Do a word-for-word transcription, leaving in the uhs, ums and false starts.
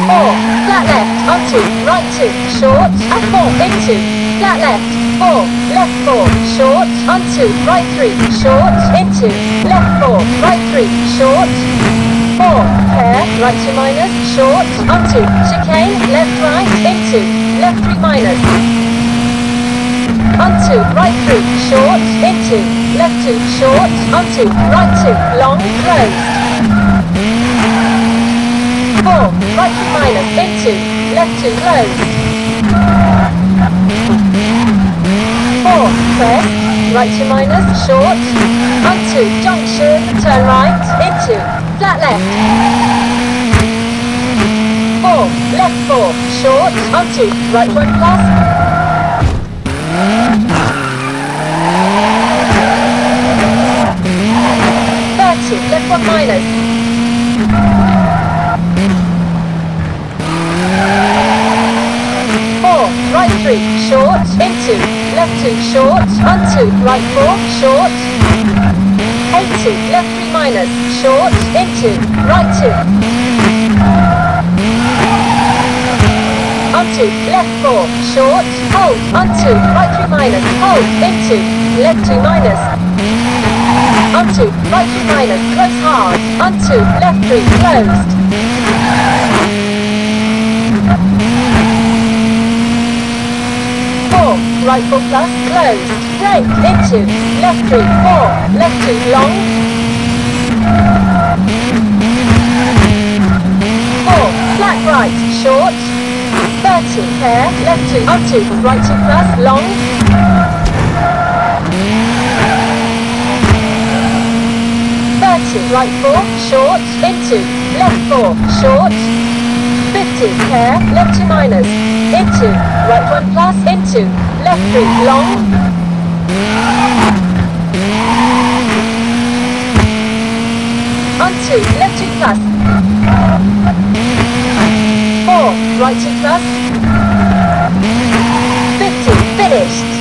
four, flat left, onto, right two, short, and four, into, flat left, four, left four, short, onto, right three, short, into, left four, right three, short, four, hair, right two minus, short, onto, chicane, left right, into, left three minus, onto, right three, short, into, left two, short, onto, right two, long, closed, four, right three minus, into, left two, closed, four, press, right two minus, short, onto, junction, turn right, into, flat left, four, left four, short, onto, right one plus, thirty, left one minus, four, right three, short, into, left two, short, onto, right four, short, eighty, left three minus, short, into, right two, onto, left four, short, hold, onto, right three minus, hold, into, left two minus, onto, right three minus, close hard, onto, left three, closed, four, right four plus, closed, brake, into, left three, four, left two, long, four, flat right, short, thirty, hair, left two, onto, right two plus, long, thirty, right four, short, into, left four, short, fifty, hair, left two minus, into, right one plus, into, left three, long, onto, left two plus, four, right two plus, fifty, finished.